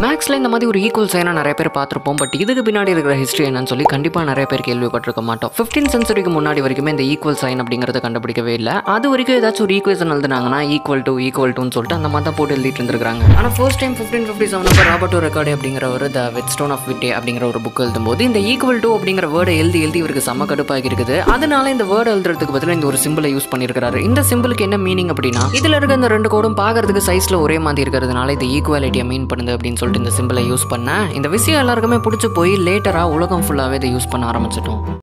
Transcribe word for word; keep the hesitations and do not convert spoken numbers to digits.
மேக்ஸ்ல இந்த மாதிரி ஒரு ஈக்குவல் சைனா நிறைய பேர் பார்த்துருப்போம். பட் இதுக்கு பின்னாடி இருக்கிற ஹிஸ்ட்ரி என்னன்னு சொல்லி கண்டிப்பாக நிறைய பேர் கேள்விப்பட்டிருக்க மாட்டோம். ஃபிஃப்டீன் சென்ச்சுரிக்கு முன்னாடி வரைக்குமே இந்த ஈக்குவல் சைன் அப்படிங்கிறத கண்டுபிடிக்கவே இல்லை. அது வரைக்கும் ஏதாச்சும் ஒரு ஈக்குவேஷன் எழுதுனாங்கன்னா ஈக்குவல் டு ஈக்குவல் டுன்னு சொல்லிட்டு அந்த மாதிரி தான் போட்டு எழுதிட்டு இருந்திருக்காங்க. ஆனால் first time fifteen fifty seven அப்போ ராபர்ட்டோ ரெக்கார்டு அப்படிங்கிற ஒரு த வெட்ஸ்டோன் ஆஃப் விட்டே அப்படிங்கிற ஒரு புக் எழுதும்போது இந்த ஈக்குவல் டு அப்படிங்கிற வேர்டை எழுதி எழுதி இவருக்கு செம்ம கடுப்பாகி இருக்குது. அதனால இந்த வேர்டு எழுதுறதுக்கு பதிலாக இந்த ஒரு சிம்பிளை யூஸ் பண்ணியிருக்காரு. இந்த சிம்பிளுக்கு என்ன மீனிங் அப்படின்னா, இதுல இருக்க இந்த ரெண்டு கோடும் பார்க்கறதுக்கு சைஸ்ல ஒரே மாதிரி இருக்கிறதுனால இது ஈக்குவாலிட்டியை மீன் பண்ணுது அப்படின்னு சொல்லிட்டு இந்த சிம்பிளை யூஸ் பண்ண இந்த விஷயம் எல்லாருக்குமே பிடிச்சி போய் லேட்டரா உலகம் ஃபுல்லாவே இதை யூஸ் பண்ண ஆரம்பிச்சிட்டோம்.